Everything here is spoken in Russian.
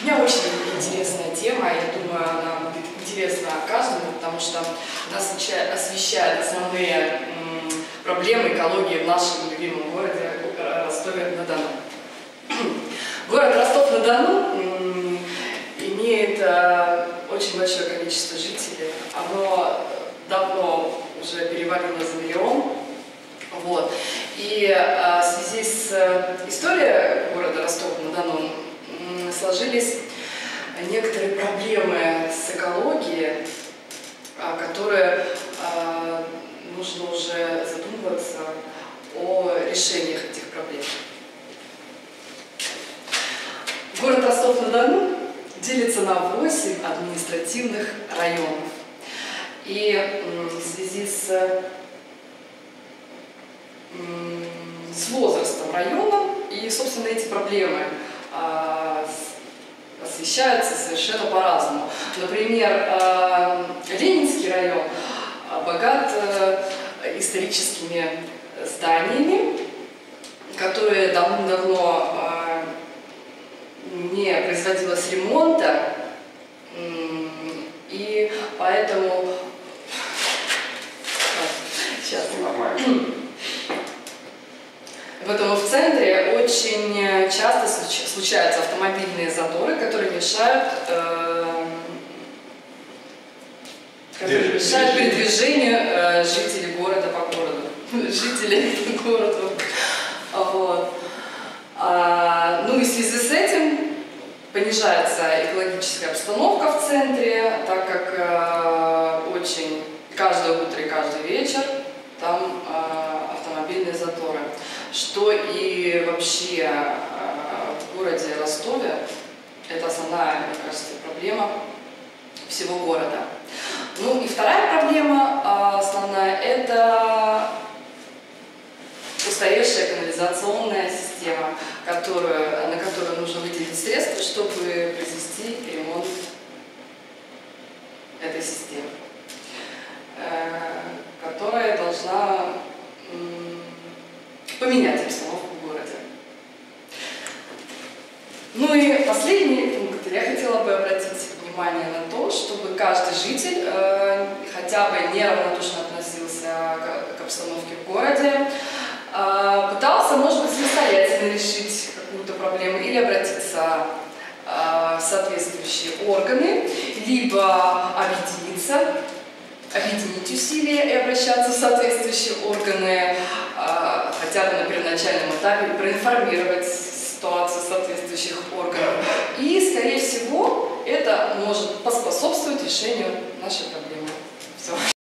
У меня очень интересная тема, я думаю, она будет интересна каждому, потому что она освещает основные проблемы экологии в нашем любимом городе Ростове-на-Дону. Город Ростов-на-Дону имеет очень большое количество жителей. Оно давно уже перевалило за миллион. Вот. И в связи с историей города Ростов-на-Дону сложились некоторые проблемы с экологией, которые нужно уже задумываться о решениях этих проблем. Город Ростов-на-Дону делится на 8 административных районов. И в связи с возрастом района и, собственно, эти проблемы освещаются совершенно по-разному. Например, Ленинский район богат историческими зданиями, которые давно не производилось ремонта, и поэтому сейчас Поэтому в центре очень часто случаются автомобильные заторы, которые мешают передвижению жителей города по городу. Жителей города. Вот. Ну и в связи с этим понижается экологическая обстановка в центре, так как очень каждое утро и каждый вечер там автомобильные заторы. Что и вообще в городе Ростове это основная, мне кажется, проблема всего города. Ну и вторая проблема основная – это устаревшая канализационная система, на которую нужно выделить средства, чтобы произвести ремонт этой системы, которая должна поменять обстановку в городе. Ну и последний пункт. Я хотела бы обратить внимание на то, чтобы каждый житель хотя бы неравнодушно относился к обстановке в городе, пытался, может быть, самостоятельно решить какую-то проблему или обратиться в соответствующие органы, либо объединить усилия и обращаться в соответствующие органы, хотя бы на первоначальном этапе проинформировать ситуацию соответствующих органов. И, скорее всего, это может поспособствовать решению нашей проблемы. Все.